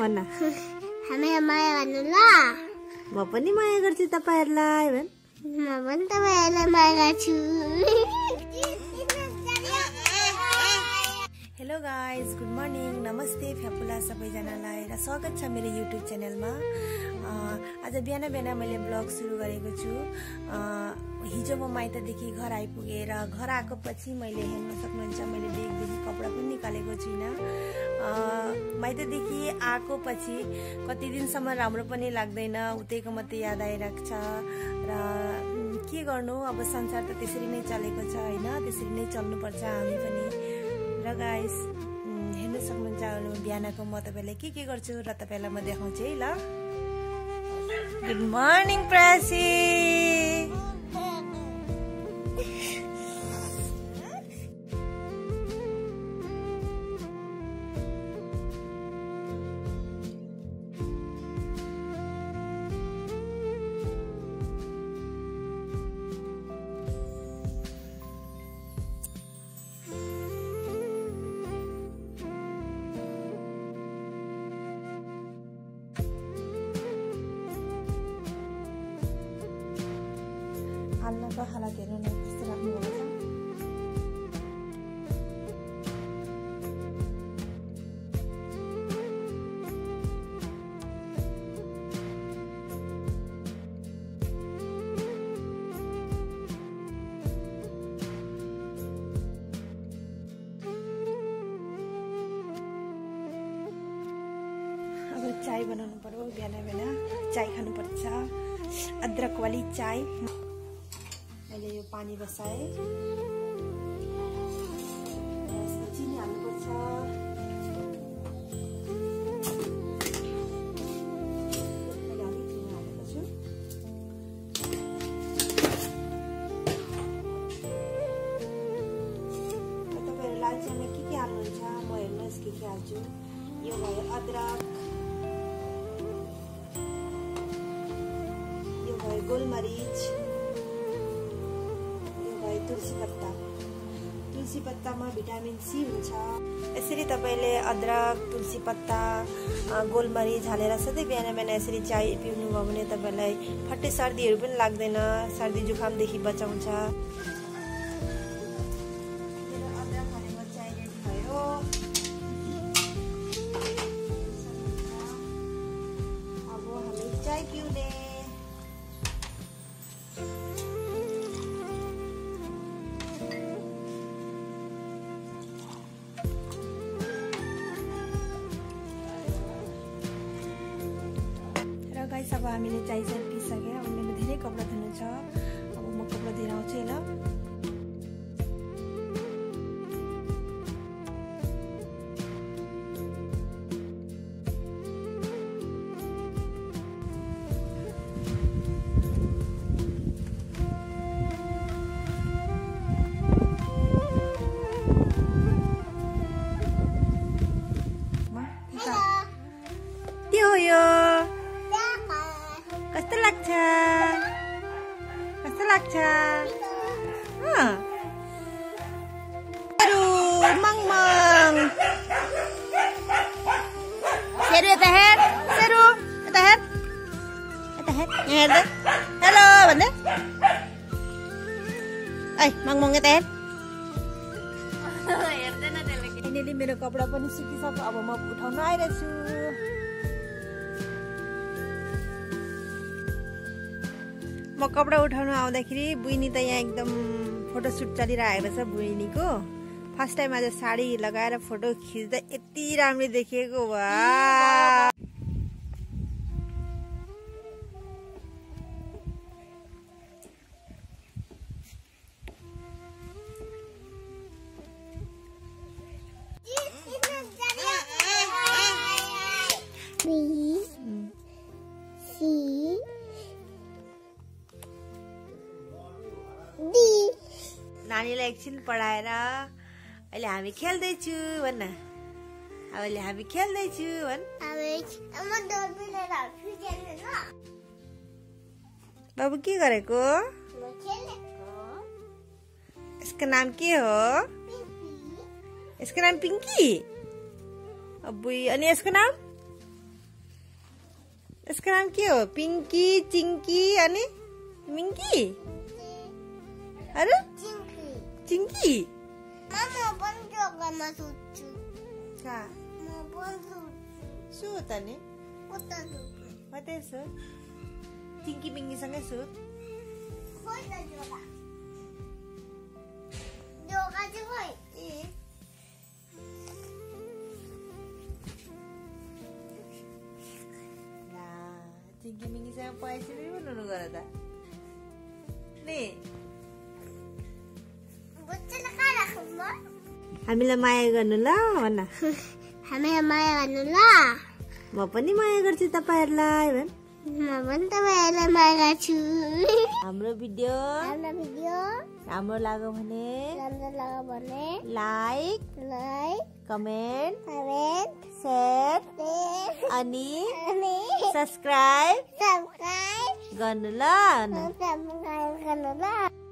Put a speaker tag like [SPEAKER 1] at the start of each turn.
[SPEAKER 1] भन्न
[SPEAKER 2] हामीलाई माया गर्नु ल।
[SPEAKER 1] म पनि माया गर्छु तपाईहरुलाई भन।
[SPEAKER 2] म पनि तपाईहरुलाई माया गर्छु।
[SPEAKER 1] हेलो गाइज, गुड मर्निङ, नमस्ते फ्यापुला सबैजनालाई र स्वागत छ मेरो युट्युब च्यानलमा। आज बिहान बिहान मैले ब्लग सुरु गरेको छु। हिजो म माइतदेखि घर आइपुगेर घर आएको पछि मैले हेर्न सक्नुहुन्छ मैले बेगदेखि कपडा पनि निकालेको छुइनँ। माइतदेखि आएको पछि कति दिनसम्म राम्रो पनि लाग्दैन, उतैको मात्रै याद आइरहेको छ र के गर्नु, अब संसार त त्यसरी नै चलेको छ हैन, त्यसरी नै चल्नुपर्छ हामी पनि। र गाइस हेर्न सक्नुहुन्छ बिहानको म तपाईलाई के गर्छु र तपाईलाई म देखाउँछु है ल। Good morning प्रासी। हाल्नको हालत हेर्नु न कस्तो राख्नुभएको छ। अब चाय बनाउनु पर्यो, बिहान बिहान चाय खानुपर्छ, अदरक वाली चाय। मैले यो पानी बसाए, चिनी हाल्नुपर्छ। मैले अलिक चिनी हालेको छु। तपाईँहरू लाल चियामा के हाल्नुहुन्छ म हेर्नुहोस् के हाल्छु। यो भयो अदरक, यो भयो गोलमरिच, तुलसी पत्तामा भिटामिन सी हुन्छ। यसरी तपाईले अदरक, तुलसी पत्ता, गोलमरिच हालेर सधैँ बिहान बिहान यसरी चाय पिउनुभयो भने तपाईलाई फट्टे सर्दीहरू पनि लाग्दैन, सर्दी जुकामदेखि बचाउँछ। अदरक हालेको चाय रेडी भयो। अब हामी चाय पिउने। गाइस अब हामीले चाय पिसक्यो। अब मेरो धेरै कपडा धुनु छ, अब म कपडा धुएर आउँछु ल। त्यो हो यो कस्तो लाग्छ? कस्तो लाग्छ? मङ सेरु यता हेर, सेरु यता हेर, यता हेर, यहाँ हेर्दै हेलो भन्दै। ऐ मङ यता हेर। हेर्दैन त्यसले। फाइनली मेरो कपडा पनि सुकिसक्यो, अब म उठाउन आइरहेको छु। म कपडा उठाउन आउँदाखेरि बुइनी त यहाँ एकदम फोटोसुट चलिरहेको छ। बुइनीको फर्स्ट टाइम आज साडी लगाएर फोटो खिच्दा यति राम्रो देखिएको वाह। नानीलाई एकछिन पढाएर अहिले हामी खेल्दैछु भन्न। अहिले हामी खेल्दैछु भन। बाबु के गरेको? इसका नाम के हो? इसका नाम पिंकी। अबुई अनि यसको नाम यसको नाम के हो? पिङ्की, चिङ्की अनि मिङ्की? अरू? चिङ्की। सुत अनि कतै सुत? चिङ्की मिङ्कीसँगै सुत। चिङ्की मिङ्कीसँग पैसरी बनाउनु गर त नि। हामीलाई माया गर्नु ल भन।
[SPEAKER 2] हामीलाई माया गर्नु ल।
[SPEAKER 1] म पनि माया गर्छु तपाईहरुलाई भन।
[SPEAKER 2] म पनि तपाईहरुलाई माया गर्छु।
[SPEAKER 1] हाम्रो भिडियो राम्रो लाग्यो भने लाइक कमेन्ट शेयर अनि सब्स्क्राइब गर्नु ल।